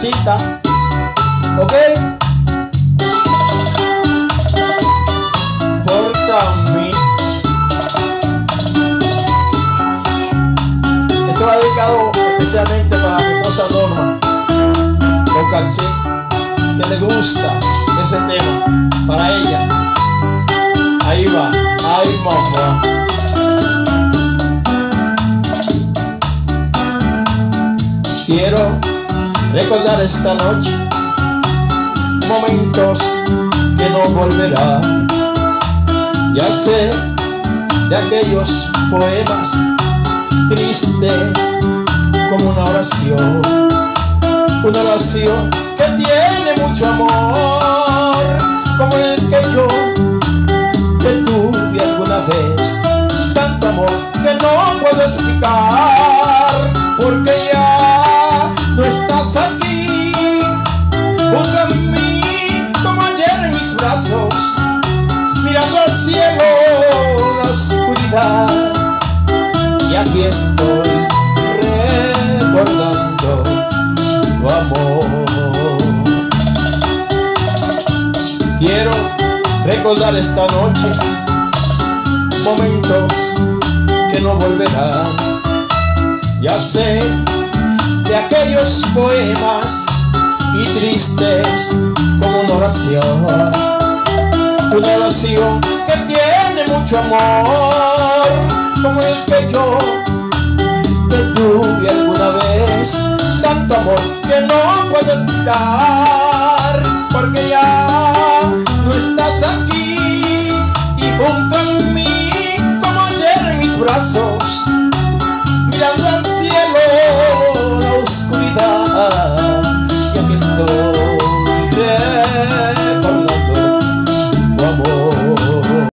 casita, ¿ok? Por mí. Eso va dedicado especialmente para mi esposa Norma Bocaché, que le gusta ese tema, para ella. Ahí va, ay mamá. Quiero recordar esta noche momentos que no volverán. Ya sé de aquellos poemas tristes como una oración que tiene mucho amor, como el que yo te tuve alguna vez, tanto amor que no puedo explicar, porque ya no estás aquí junto a mí como ayer en mis brazos, mirando al cielo la oscuridad, y aquí estoy recordando tu amor. Quiero recordar esta noche momentos que no volverán. Ya sé de aquellos poemas y tristes como una oración que tiene mucho amor, como el que yo te tuve alguna vez, tanto amor que no puedo explicar, porque ya no estás aquí y junto a mí como ayer en mis brazos, mirando